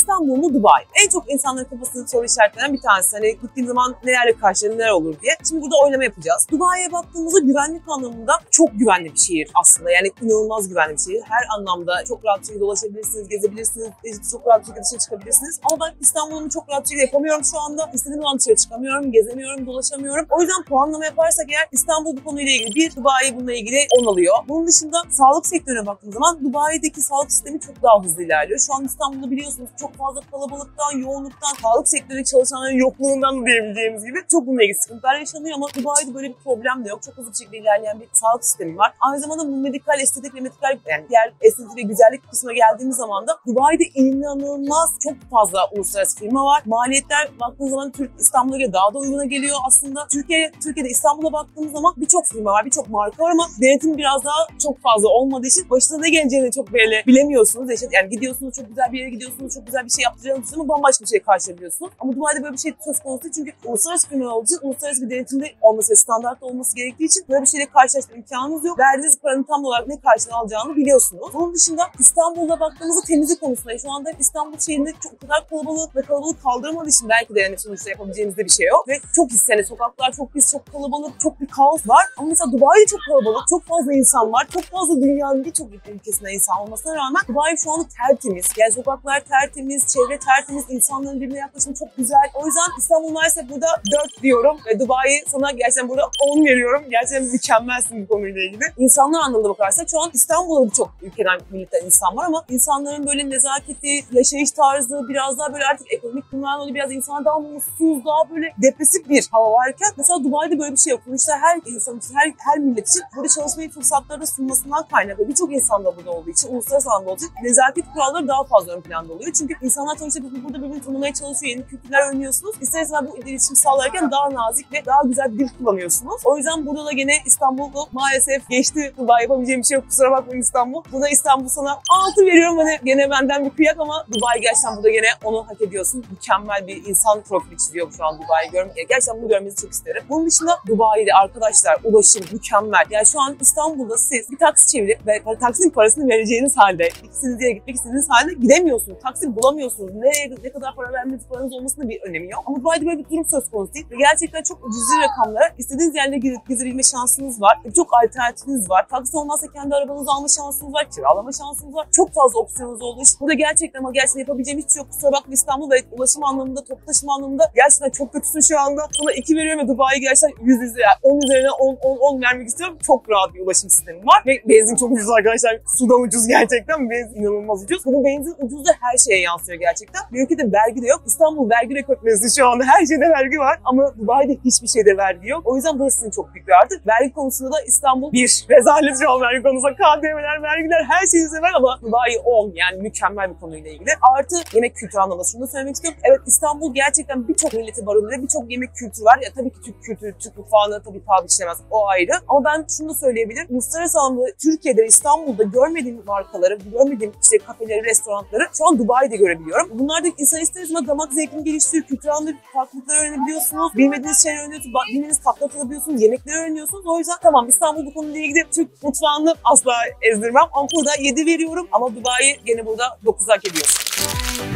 İstanbul mu Dubai? En çok insanların kafasını soru işaretlenen bir tanesi. Hani gittiğin zaman nelerle karşılaşır, neler olur diye. Şimdi burada oylama yapacağız. Dubai'ye baktığımızda güvenlik anlamında çok güvenli bir şehir aslında. Yani inanılmaz güvenli bir şehir. Her anlamda çok rahat bir şekilde dolaşabilirsiniz, gezebilirsiniz, çok rahat bir şekilde dışarı çıkabilirsiniz. Ama ben İstanbul'u çok rahat bir şekilde yapamıyorum şu anda. İstediğim zaman dışarı çıkamıyorum, gezemiyorum, dolaşamıyorum. O yüzden puanlama yaparsak eğer İstanbul bu konuyla ilgili 1, Dubai bununla ilgili 10 alıyor. Bunun dışında sağlık sektörüne baktığımız zaman Dubai'deki sağlık sistemi çok daha hızlı ilerliyor. Şu an İstanbul'da biliyorsunuz çok fazla kalabalıktan, yoğunluktan, sağlık sektörü çalışanların yokluğundan da diyebileceğimiz gibi çok bununla ilgili sıkıntılar yaşanıyor ama Dubai'de böyle bir problem de yok. Çok hızlı bir şekilde ilerleyen bir sağlık sistemi var. Aynı zamanda bu medikal, estetik ve medikal yani diğer estetik ve güzellik kısmına geldiğimiz zaman da Dubai'de inanılmaz çok fazla uluslararası firma var. Maliyetler baktığınız zaman İstanbul'a göre daha da uyguna geliyor aslında. Türkiye'de İstanbul'a baktığımız zaman birçok firma var, birçok marka var ama denetim biraz daha çok fazla olmadığı için başına ne geleceğini çok böyle bilemiyorsunuz. Yani gidiyorsunuz, çok güzel bir yere gidiyorsunuz, çok güzel bir şey yaptıracaksınız ama bambaşka bir şey karşılayabiliyorsunuz. Ama Dubai'de böyle bir şey söz konusu çünkü uluslararası firma olduğu için uluslararası bir denetimde olması ve standartta olması gerektiği için böyle bir şeyle karşılaşma imkanınız yok. Verdiğiniz paranın tam olarak ne karşılığını alacağını biliyorsunuz. Bunun dışında İstanbul'da baktığımızda temizlik konusunda şu anda İstanbul şehrinde çok kadar kalabalık ve kalabalık kaldıramadığı için belki de yani sonuçta yapabileceğimiz de bir şey yok. Ve çok pis yani sokaklar çok pis, çok kalabalık, çok bir kaos var. Ama mesela Dubai'de çok kalabalık, çok fazla insan var. Çok fazla dünyanın birçok ülkesinden insan olmasına rağmen Dubai şu anda tertemiz. Yani sokaklar tertemiz, çevre tertemiz, insanların birbirine yaklaşımı çok güzel. O yüzden İstanbul maalesef burada 4 diyorum ve Dubai sana gerçekten burada 10 veriyorum. Gerçekten mükemmelsin bu konuyla ilgili. İnsanlar anlamında bakarsak şu an İstanbul'da birçok ülkeden, milletten insan var ama insanların böyle nezaketi, yaşayış tarzı biraz daha böyle artık ekonomik durumlardan dolayı biraz insanlar daha mutsuz, daha böyle depresif bir hava varken mesela Dubai'de böyle bir şey yok. Sonuçta her insan için, her millet için burada çalışmayı fırsatları da sunmasından kaynaklı. Birçok insan da burada olduğu için, uluslararası alanda olduğu için nezaket kuralları daha fazla ön planda oluyor. Çünkü insanlar sonuçta burada birbirini tanımaya çalışıyor, yeni kültürler öğreniyorsunuz. İsterseniz bu iletişim sağlarken daha nazik ve daha güzel bir dil kullanıyorsunuz. O yüzden burada da gene İstanbul'da maalesef geçti. Dubai yapabileceğim bir şey yok. Kusura bakmayın İstanbul. Burada İstanbul sana 6 veriyorum. Hani gene benden bir kıyak ama Dubai gerçekten burada gene onu hak ediyorsun. Mükemmel bir insan profili çiziyor şu an Dubai'yi görmek. Gerçekten bunu görmenizi çok isterim. Bunun dışında Dubai'de arkadaşlar ulaşım mükemmel. Yani şu an İstanbul'da siz bir taksi çevirip ve taksinin parasını vereceğiniz halde, ikisiniz yere gitmek istediğiniz halde gidemiyorsunuz. Taksi bulamıyorsunuz. Ne kadar para vermeniz, paranız olmasının bir önemi yok. Ama Dubai'de böyle bir durum söz konusu değil. Ve gerçekten çok cüzi rakamlara istediğiniz yerlere gidip gezebilme şansınız var. Çok alternatifiniz var. Taksi olmazsa kendi arabanızı alma şansınız var. Kiralama şansınız var. Çok fazla opsiyonunuz olduğu için burada gerçekten ama gerçekten yapabileceğim hiçbir şey yok. Kusura bakma İstanbul ve ulaşım anlamında, toplu taşıma anlamında gerçekten çok kötüsün şu anda. Sana 2 veriyorum ve Dubai'yi gerçekten 100 yani 10 üzerine 10 vermek istiyorum. Çok rahat bir ulaşım sistemi var. Ve benzin çok ucuz arkadaşlar. Sudan ucuz gerçekten. Benzin inanılmaz ucuz. Bu benzin ucuz da her şeye yansıyor gerçekten. Bir ülkede vergi de yok. İstanbul vergi rekortmesi şu anda. Her şeyde vergi var. Ama Dubai'de hiçbir şeyde vergi yok. O yüzden burası sizin çok büyük bir artı. Vergi konusunda da İstanbul bir rezalet şu an vergi konusunda. KDV'ler, vergiler her şeyi sever ama Dubai 10. Yani mükemmel bir konuyla ilgili. Artı yemek kültürü anlamında şunu da söylemek istiyorum. Evet İstanbul gerçekten birçok milleti barındırıyor. Birçok yemek kültürü var. Ya tabii ki Türk kültürü, Türk mutfağına tabii paha biçilemez. O ayrı. Ama ben şunu da söyleyebilirim. Uluslararası anlamda Türkiye'de, İstanbul'da görmediğim markaları, görmediğim işte kafeleri, restoranları şu an Dubai'de görebiliyorum. Bunlar da insan ister istemez damak zevkini geliştiriyor. Kültürel anlamda farklılıkları öğrenebiliyorsunuz. Bilmediğiniz şeyler öğreniyorsunuz. Bilmediğiniz tatlı tadabiliyorsunuz. Yemekleri öğreniyorsunuz. O yüzden tamam İstanbul bu konuyla ilgili Türk mutfağını asla ezdirmem. Ama burada 7 veriyorum. Ama Dubai'yi gene burada 9 hak ediyor.